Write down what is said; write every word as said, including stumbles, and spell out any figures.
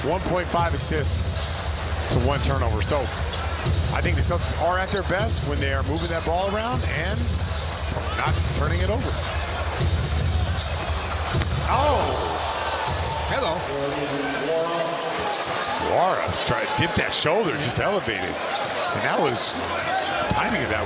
one point five assists to one turnover. So I think the Celtics are at their best when they are moving that ball around and not turning it over. Oh! Hello. Nwora tried to dip that shoulder, just elevated. And that was timing of that.